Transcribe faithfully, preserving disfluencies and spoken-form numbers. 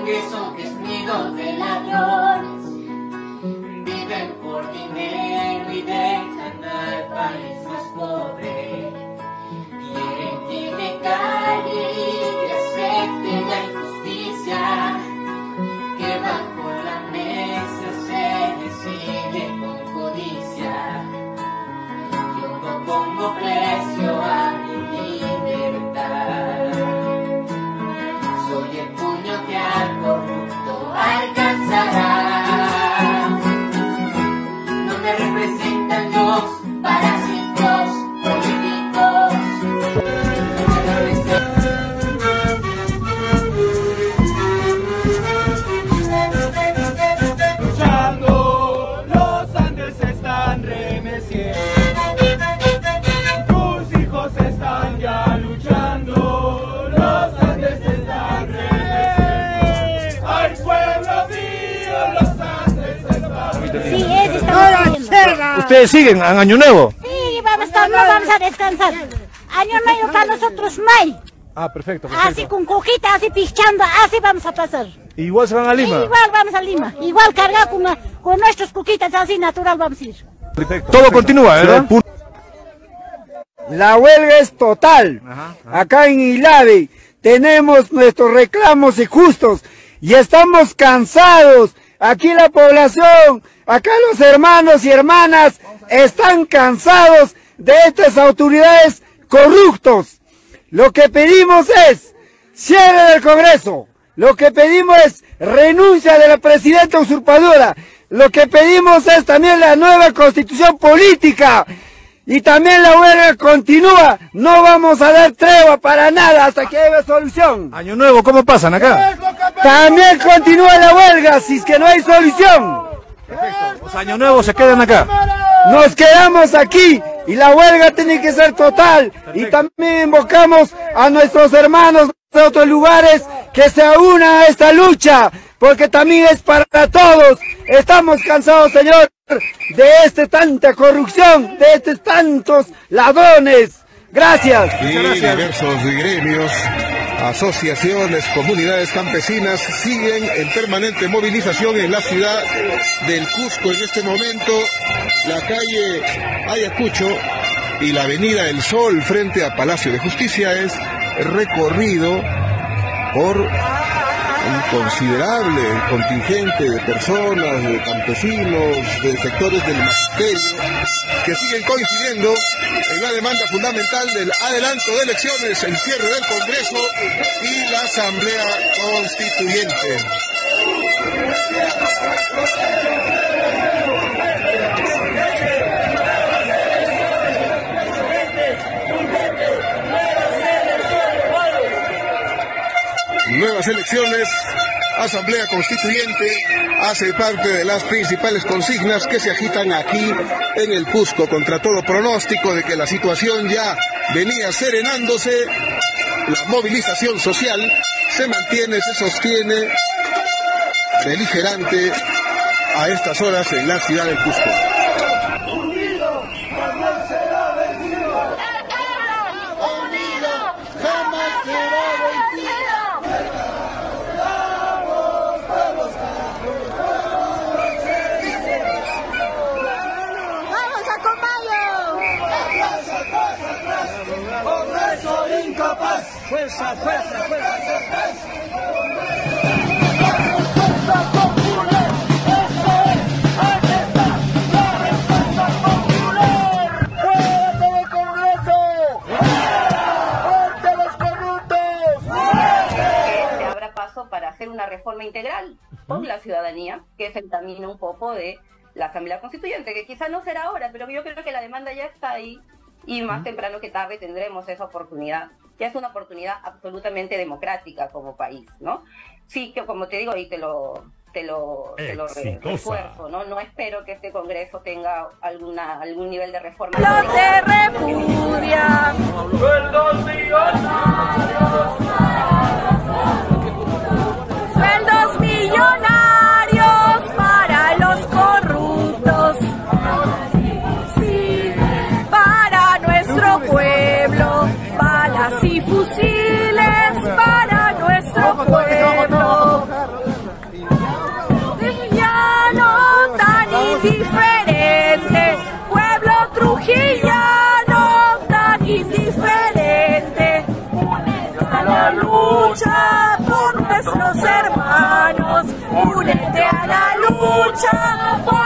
Congreso que es nido de ladrones, viven por dinero y dejan al país más pobre. Quieren que me calle y que acepte la injusticia, que bajo la mesa se decide con codicia. Yo no pongo precio a mi libertad, soy el puño que al corrupto alcanzará. No me representan los parásitos políticos. Luchando, los Andes están remeciendo. Tus hijos están ya luchando, los Andes están remeciendo. ¡Ay, pueblo mío, los Andes están remeciendo! Sí, eso estamos haciendo. ¿Ustedes siguen en Año Nuevo? Sí, vamos, no vamos a descansar. Año Nuevo para nosotros mal. Ah, perfecto, perfecto. Así con coquita, así pichando, así vamos a pasar. ¿Igual se van a Lima? Sí, igual vamos a Lima. Igual cargar con, con nuestros coquitas así natural vamos a ir. Perfecto. Todo continúa, ¿verdad? La huelga es total. Ajá, ajá. Acá en Ilave tenemos nuestros reclamos injustos y estamos cansados. Aquí la población, acá los hermanos y hermanas están cansados de estas autoridades corruptos. Lo que pedimos es cierre del Congreso. Lo que pedimos es renuncia de la presidenta usurpadora. Lo que pedimos es también la nueva constitución política. Y también la huelga continúa. No vamos a dar tregua para nada hasta que haya solución. Año Nuevo, ¿cómo pasan acá? También continúa la huelga si es que no hay solución. Perfecto. Los Año Nuevo se quedan acá. Nos quedamos aquí y la huelga tiene que ser total. Perfecto. Y también invocamos a nuestros hermanos de otros lugares que se unan a esta lucha, porque también es para todos. Estamos cansados, señor, de este tanta corrupción, de estos tantos ladrones. Gracias. Y diversos gremios, asociaciones, comunidades campesinas siguen en permanente movilización en la ciudad del Cusco. En este momento, la calle Ayacucho y la avenida El Sol frente a Palacio de Justicia es recorrido por un considerable contingente de personas, de campesinos, de sectores del magisterio, que siguen coincidiendo en la demanda fundamental del adelanto de elecciones, el cierre del Congreso y la Asamblea Constituyente. Nuevas elecciones, Asamblea Constituyente, hace parte de las principales consignas que se agitan aquí en el Cusco. Contra todo pronóstico de que la situación ya venía serenándose, la movilización social se mantiene, se sostiene beligerante a estas horas en la ciudad del Cusco. Fuerza, fuerza, fuerza. Se abra paso para hacer una reforma integral con la ciudadanía, que es el camino un poco de la Asamblea Constituyente, que quizá no será ahora, pero yo creo que la demanda ya está ahí y más temprano que tarde tendremos esa oportunidad. Ya es una oportunidad absolutamente democrática como país, ¿no? Sí, que como te digo, y te lo, te lo, te lo re, refuerzo, ¿no? No espero que este Congreso tenga alguna, algún nivel de reforma. ¡Lo te repudian! ¡Sueldos millonarios! ¡Sueldos millonarios para los corruptos! Sí, para nuestro pueblo, balas y fusiles para nuestro pueblo. Trujillano tan indiferente, pueblo trujillano tan indiferente, únete a la lucha por nuestros hermanos, únete a la lucha por